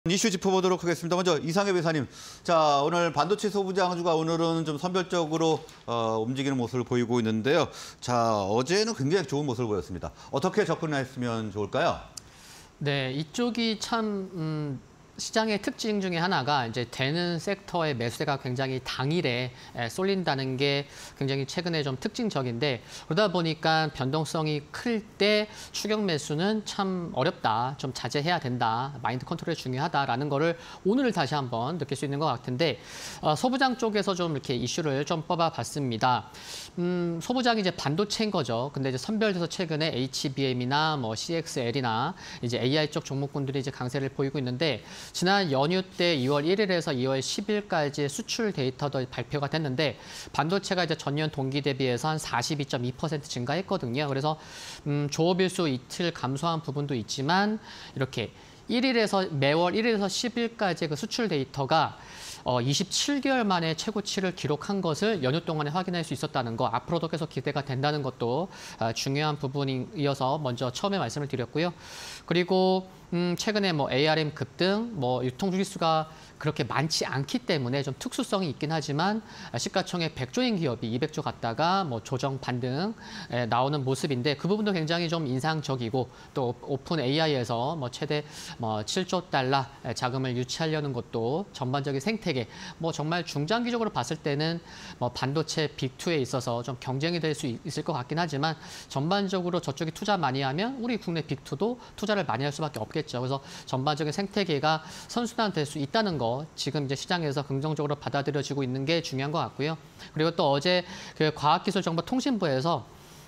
이슈 짚어보도록 하겠습니다. 먼저 이상해 배사님. 자, 오늘 반도체 소부장주가 오늘은 좀 선별적으로 움직이는 모습을 보이고 있는데요. 자, 어제는 굉장히 좋은 모습을 보였습니다. 어떻게 접근했으면 좋을까요? 네, 이쪽이 참 시장의 특징 중에 하나가 이제 되는 섹터의 매수세가 굉장히 당일에 쏠린다는 게 굉장히 최근에 좀 특징적인데, 그러다 보니까 변동성이 클 때 추격 매수는 참 어렵다, 좀 자제해야 된다, 마인드 컨트롤이 중요하다라는 거를 오늘 다시 한번 느낄 수 있는 것 같은데, 소부장 쪽에서 좀 이렇게 이슈를 좀 뽑아봤습니다. 소부장이 이제 반도체인 거죠. 근데 이제 선별돼서 최근에 HBM이나 뭐 CXL이나 이제 AI 쪽 종목군들이 이제 강세를 보이고 있는데, 지난 연휴 때 2월 1일에서 2월 10일까지 수출 데이터도 발표가 됐는데, 반도체가 이제 전년 동기 대비해서 한 42.2% 증가했거든요. 그래서 조업일수 이틀 감소한 부분도 있지만, 이렇게 매월 1일에서 10일까지 그 수출 데이터가 27개월 만에 최고치를 기록한 것을 연휴 동안에 확인할 수 있었다는 거, 앞으로도 계속 기대가 된다는 것도 중요한 부분이어서 먼저 처음에 말씀을 드렸고요. 그리고 최근에 뭐 ARM 급등, 뭐 유통 주기수가 그렇게 많지 않기 때문에 좀 특수성이 있긴 하지만, 시가총액 100조인 기업이 200조 갔다가 뭐 조정 반등 나오는 모습인데, 그 부분도 굉장히 좀 인상적이고, 또 오픈 AI에서 뭐 최대 뭐 7조 달러 자금을 유치하려는 것도 전반적인 생태계, 뭐 정말 중장기적으로 봤을 때는 뭐 반도체 빅2에 있어서 좀 경쟁이 될 수 있을 것 같긴 하지만, 전반적으로 저쪽이 투자 많이 하면 우리 국내 빅2도 투자를 많이 할 수밖에 없겠죠. 그래서 전반적인 생태계가 선순환될 수 있다는 거, 지금 이제 시장에서 긍정적으로 받아들여지고 있는 게 중요한 것 같고요. 그리고 또 어제 그 과학기술정보통신부에서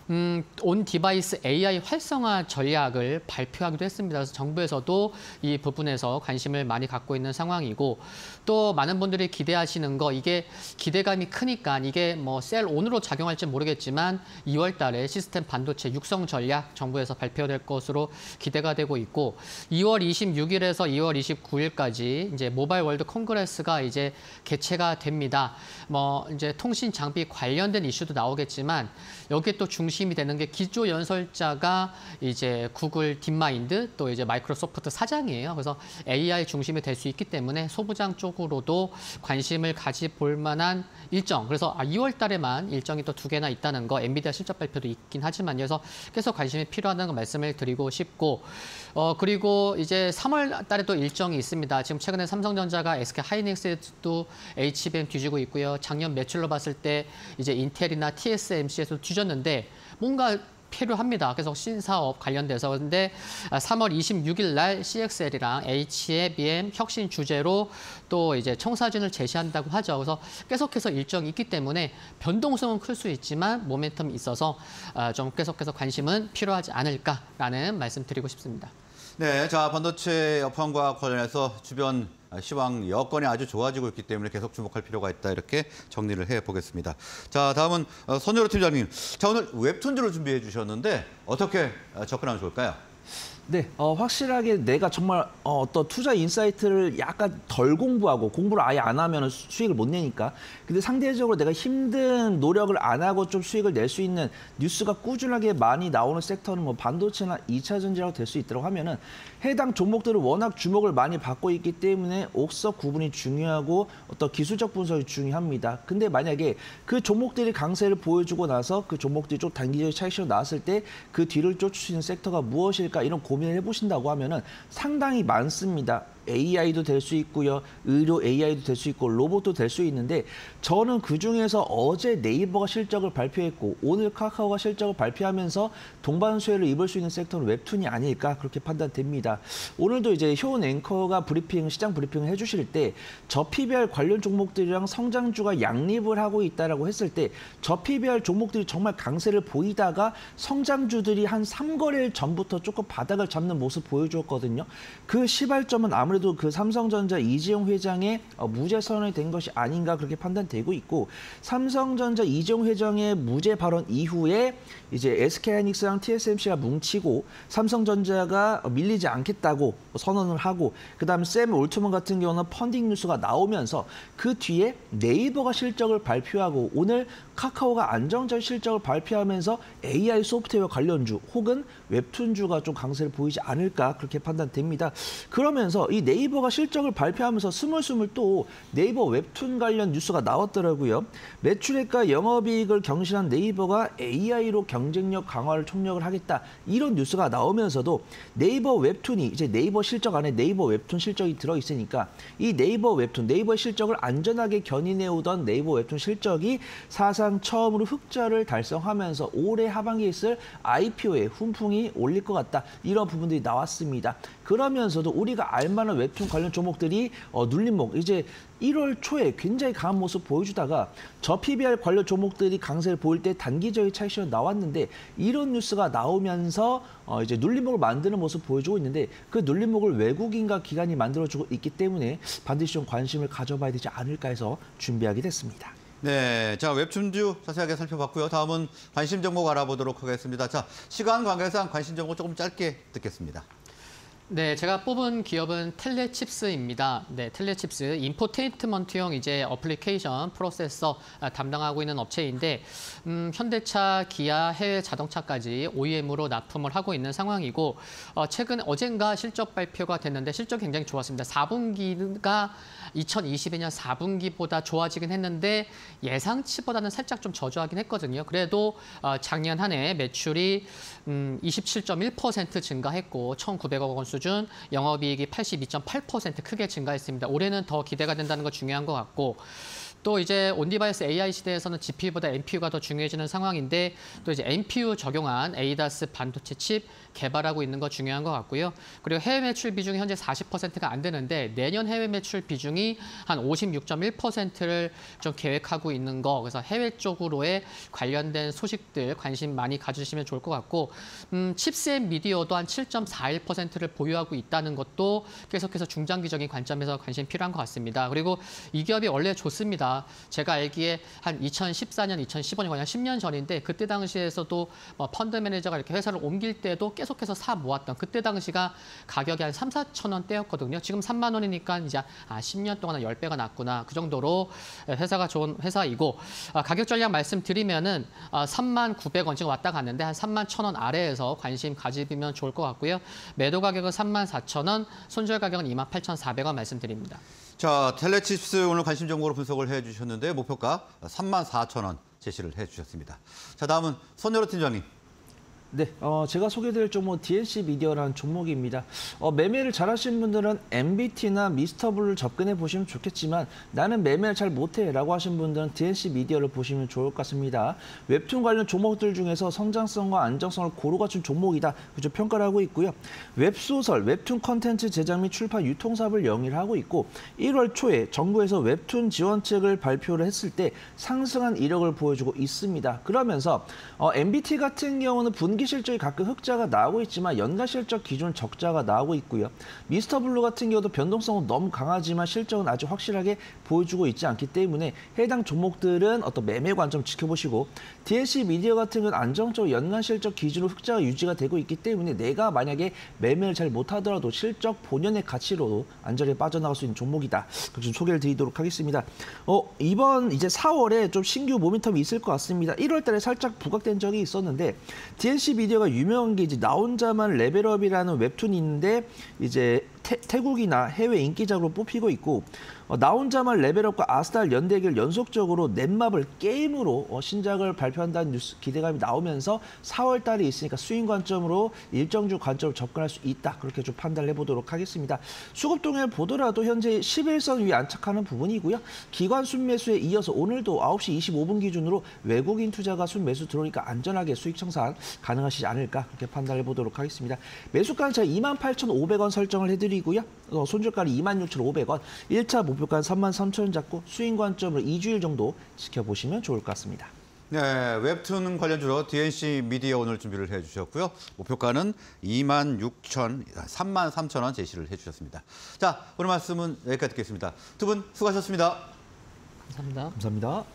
온 디바이스 AI 활성화 전략을 발표하기도 했습니다. 그래서 정부에서도 이 부분에서 관심을 많이 갖고 있는 상황이고, 또 많은 분들이 기대하시는 거, 이게 기대감이 크니까 이게 뭐 셀온으로 작용할지 모르겠지만 2월 달에 시스템 반도체 육성 전략 정부에서 발표될 것으로 기대가 되고 있고, 2월 26일에서 2월 29일까지 이제 모바일 월드 콩그레스가 이제 개최가 됩니다. 뭐 이제 통신 장비 관련된 이슈도 나오겠지만, 여기에 또 중심이 되는 게 기조 연설자가 이제 구글 딥마인드, 또 이제 마이크로소프트 사장이에요. 그래서 AI 중심이 될 수 있기 때문에 소부장 쪽으로도 관심을 가져볼 만한 일정. 그래서 2월 달에만 일정이 또 2개나 있다는 거, 엔비디아 실적 발표도 있긴 하지만요. 그래서 계속 관심이 필요하다는 거 말씀을 드리고 싶고, 그리고 이제 3월 달에도 일정이 있습니다. 지금 최근에 삼성전자가 SK 하이닉스도 HBM 뒤지고 있고요. 작년 매출로 봤을 때 이제 인텔이나 TSMC에서 뒤졌는데 뭔가 필요합니다. 계속 신사업 관련돼서. 그런데 3월 26일 날 CXL이랑 HBM 혁신 주제로 또 이제 청사진을 제시한다고 하죠. 그래서 계속해서 일정이 있기 때문에 변동성은 클 수 있지만 모멘텀이 있어서 좀 계속해서 관심은 필요하지 않을까라는 말씀 드리고 싶습니다. 네, 자, 반도체 여파과 관련해서 주변 시황 여건이 아주 좋아지고 있기 때문에 계속 주목할 필요가 있다, 이렇게 정리를 해보겠습니다. 자, 다음은 손여로 팀장님. 자, 오늘 웹툰들을 준비해 주셨는데 어떻게 접근하면 좋을까요? 네, 확실하게 내가 정말 어떤 투자 인사이트를 약간 덜 공부하고, 공부를 아예 안 하면 수익을 못 내니까. 근데 상대적으로 내가 힘든 노력을 안 하고 좀 수익을 낼 수 있는 뉴스가 꾸준하게 많이 나오는 섹터는 뭐 반도체나 2차 전지라고 될 수 있도록 하면은, 해당 종목들을 워낙 주목을 많이 받고 있기 때문에 옥석 구분이 중요하고 어떤 기술적 분석이 중요합니다. 근데 만약에 그 종목들이 강세를 보여주고 나서 그 종목들이 좀 단기적인 차익실로 나왔을 때 그 뒤를 쫓을 수 있는 섹터가 무엇일까, 이런 고민을 해보신다고 하면은 상당히 많습니다. AI도 될 수 있고요. 의료 AI도 될 수 있고, 로봇도 될 수 있는데, 저는 그중에서 어제 네이버가 실적을 발표했고 오늘 카카오가 실적을 발표하면서 동반수혜를 입을 수 있는 섹터는 웹툰이 아닐까, 그렇게 판단됩니다. 오늘도 이제 효은 앵커가 시장 브리핑을 해주실 때 저 PBR 관련 종목들이랑 성장주가 양립을 하고 있다라고 했을 때, 저 PBR 종목들이 정말 강세를 보이다가 성장주들이 한 3거래일 전부터 조금 바닥을 잡는 모습 보여주었거든요. 그 시발점은 아무래도 그 삼성전자 이재용 회장의 무죄 선언이 된 것이 아닌가, 그렇게 판단되고 있고, 삼성전자 이재용 회장의 무죄 발언 이후에 이제 SK하이닉스랑 TSMC가 뭉치고 삼성전자가 밀리지 않겠다고 선언을 하고, 그다음에 샘 올트먼 같은 경우는 펀딩 뉴스가 나오면서 그 뒤에 네이버가 실적을 발표하고, 오늘 카카오가 안정적 실적을 발표하면서 AI 소프트웨어 관련주 혹은 웹툰주가 좀 강세를 보이지 않을까, 그렇게 판단됩니다. 그러면서 이 네이버가 실적을 발표하면서 스물스물 또 네이버 웹툰 관련 뉴스가 나왔더라고요. 매출액과 영업이익을 경신한 네이버가 AI로 경쟁력 강화를 총력을 하겠다. 이런 뉴스가 나오면서도 네이버 웹툰이 이제 네이버 실적 안에 네이버 웹툰 실적이 들어있으니까 이 네이버 웹툰, 네이버의 실적을 안전하게 견인해오던 네이버 웹툰 실적이 사상 처음으로 흑자를 달성하면서 올해 하반기에 있을 IPO에 훈풍이 올릴 것 같다. 이런 부분들이 나왔습니다. 그러면서도 우리가 알만한 웹툰 관련 종목들이 눌림목, 이제 1월 초에 굉장히 강한 모습 보여주다가 저 PBR 관련 종목들이 강세를 보일 때 단기적인 차익실현 나왔는데 이런 뉴스가 나오면서 이제 눌림목을 만드는 모습 보여주고 있는데 그 눌림목을 외국인과 기관이 만들어주고 있기 때문에 반드시 좀 관심을 가져봐야 되지 않을까 해서 준비하게 됐습니다. 네, 자 웹툰주 자세하게 살펴봤고요. 다음은 관심 종목 알아보도록 하겠습니다. 자, 시간 관계상 관심 종목 조금 짧게 듣겠습니다. 네, 제가 뽑은 기업은 텔레칩스입니다. 네, 텔레칩스 인포테인먼트용 이제 어플리케이션 프로세서 담당하고 있는 업체인데 현대차, 기아, 해외 자동차까지 OEM으로 납품을 하고 있는 상황이고 최근 어젠가 실적 발표가 됐는데 실적 굉장히 좋았습니다. 4분기가 2022년 4분기보다 좋아지긴 했는데 예상치보다는 살짝 좀 저조하긴 했거든요. 그래도 작년 한 해 매출이 27.1% 증가했고 1,900억 원 수준, 영업이익이 82.8% 크게 증가했습니다. 올해는 더 기대가 된다는 거 중요한 것 같고 또 이제 온디바이스 AI 시대에서는 GPU보다 NPU가 더 중요해지는 상황인데 또 이제 NPU 적용한 ADAS 반도체 칩 개발하고 있는 거 중요한 것 같고요. 그리고 해외 매출 비중이 현재 40%가 안 되는데 내년 해외 매출 비중이 한 56.1%를 좀 계획하고 있는 거. 그래서 해외 쪽으로의 관련된 소식들 관심 많이 가주시면 좋을 것 같고 칩셋 미디어도 한 7.41%를 보유하고 있다는 것도 계속해서 중장기적인 관점에서 관심 필요한 것 같습니다. 그리고 이 기업이 원래 좋습니다. 제가 알기에 한 2014년, 2015년, 그냥 10년 전인데 그때 당시에서도 펀드 매니저가 이렇게 회사를 옮길 때도 계속해서 사 모았던 그때 당시가 가격이 한 3, 4천 원대였거든요. 지금 3만 원이니까 이제 10년 동안 10배가 났구나. 그 정도로 회사가 좋은 회사이고 가격 전략 말씀드리면은 3만 900원 지금 왔다 갔는데 한 3만 1,000원 아래에서 관심 가지면 좋을 것 같고요. 매도 가격은 3만 4,000원, 손절 가격은 2만 8,400원 말씀드립니다. 자, 텔레칩스 오늘 관심 종목으로 분석을 해주셨는데 목표가 34,000원 제시를 해주셨습니다. 자, 다음은 손여로 팀장님. 네, 제가 소개드릴 종목 DNC 미디어라는 종목입니다. 매매를 잘하시는 분들은 MBT나 미스터블을 접근해 보시면 좋겠지만 나는 매매를 잘 못해라고 하신 분들은 DNC 미디어를 보시면 좋을 것 같습니다. 웹툰 관련 종목들 중에서 성장성과 안정성을 고루 갖춘 종목이다. 그죠? 평가를 하고 있고요. 웹소설, 웹툰 컨텐츠 제작 및 출판 유통 사업을 영위를 하고 있고 1월 초에 정부에서 웹툰 지원책을 발표를 했을 때 상승한 이력을 보여주고 있습니다. 그러면서 MBT 같은 경우는 분기 실적이 가끔 흑자가 나오고 있지만 연간 실적 기준 적자가 나오고 있고요. 미스터블루 같은 경우도 변동성은 너무 강하지만 실적은 아주 확실하게 보여주고 있지 않기 때문에 해당 종목들은 어떤 매매 관점 지켜보시고 DNC 미디어 같은 경우는 안정적으로 연간 실적 기준으로 흑자가 유지가 되고 있기 때문에 내가 만약에 매매를 잘 못하더라도 실적 본연의 가치로도 안전하게 빠져나갈 수 있는 종목이다. 좀 소개를 드리도록 하겠습니다. 이번 이제 4월에 좀 신규 모멘텀이 있을 것 같습니다. 1월 달에 살짝 부각된 적이 있었는데 DNC 미디어가 유명한 게 이제 나 혼자만 레벨업이라는 웹툰이 있는데 이제 태국이나 해외 인기작으로 뽑히고 있고 나 혼자만 레벨업과 아스달 연대결 연속적으로 넷마블 게임으로 신작을 발표한다는 뉴스 기대감이 나오면서 4월 달에 있으니까 수익 관점으로 일정주 관점으로 접근할 수 있다. 그렇게 좀 판단을 해보도록 하겠습니다. 수급 동향을 보더라도 현재 11선 위에 안착하는 부분이고요. 기관 순매수에 이어서 오늘도 9시 25분 기준으로 외국인 투자가 순매수 들어오니까 안전하게 수익 청산 가능하시지 않을까 그렇게 판단을 해보도록 하겠습니다. 매수가는 제가 28,500원 설정을 해드리고요. 손절가는 26,500원, 1차 목표가는 33,000원 잡고 수익 관점으로 2주일 정도 지켜보시면 좋을 것 같습니다. 네, 웹툰 관련주로 DNC 미디어 오늘 준비를 해주셨고요. 목표가는 33,000원 제시를 해주셨습니다. 자, 오늘 말씀은 여기까지 듣겠습니다. 두 분 수고하셨습니다. 감사합니다. 감사합니다.